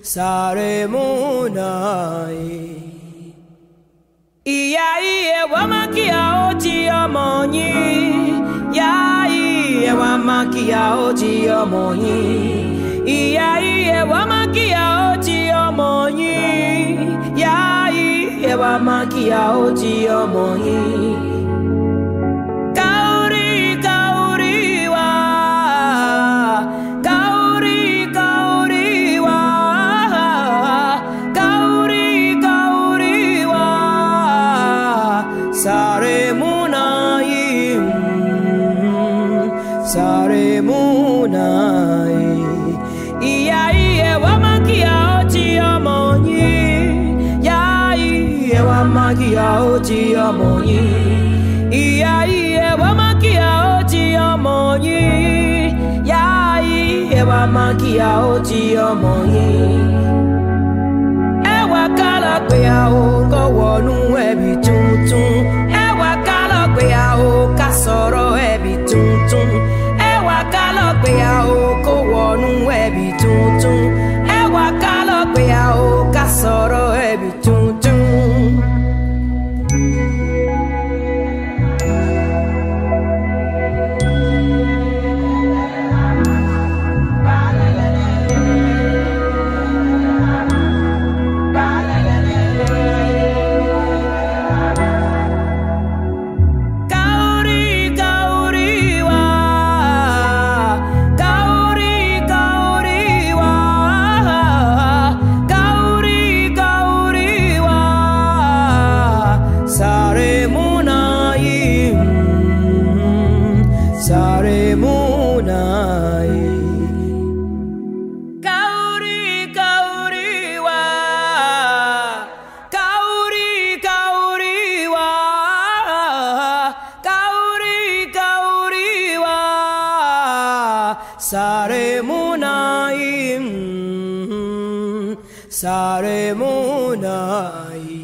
Saremunai. Iya iye wamakia oti omoni. Ya iye wamakia oti omoni. Iya iye wamakia oti omoni. Ya iye wamakia oti omoni. Cauri, Cauri wa. Cauri, Cauri wa. Cauri, Cauri wa. Saremunai, Saremunai. Iya iye wamakia oti omoni. Ya iye wamakia oti omoni. Iya iye wamakia oti omoni. Ya iye wamakia oti omoni. Ewa kala pe a o ko wonu ebi tuntun. Ewa kala pe a o ka sọ̀rọ̀ ebi tuntun. Ewa kala pe a o ko wonu ebi tuntun. Ewa kala pe a o ka sọ̀rọ̀ ebi tuntun. Saremunai. Cauri, Cauri wa. Cauri, Cauri wa. Cauri, Cauri wa. Saremunai, Saremunai.